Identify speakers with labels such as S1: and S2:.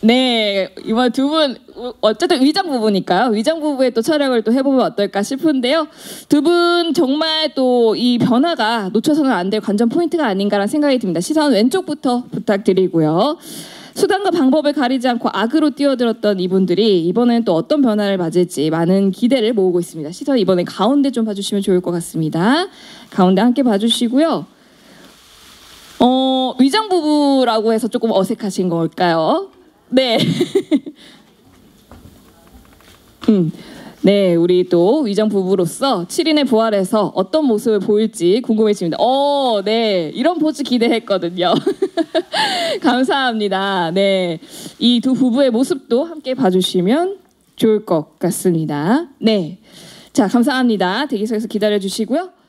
S1: 네, 이번 두 분 어쨌든 위장 부부니까요. 위장 부부의 또 촬영을 또 해보면 어떨까 싶은데요. 두 분 정말 또 이 변화가 놓쳐서는 안 될 관전 포인트가 아닌가라는 생각이 듭니다. 시선 왼쪽부터 부탁드리고요. 수단과 방법을 가리지 않고 악으로 뛰어들었던 이분들이 이번엔 또 어떤 변화를 맞을지 많은 기대를 모으고 있습니다. 시선 이번엔 가운데 좀 봐주시면 좋을 것 같습니다. 가운데 함께 봐주시고요. 위장 부부라고 해서 조금 어색하신 걸까요? 네. 네, 우리 또 위장 부부로서 7인의 부활에서 어떤 모습을 보일지 궁금해집니다. 네, 이런 포즈 기대했거든요. 감사합니다. 네, 이 두 부부의 모습도 함께 봐주시면 좋을 것 같습니다. 네, 자, 감사합니다. 대기석에서 기다려주시고요.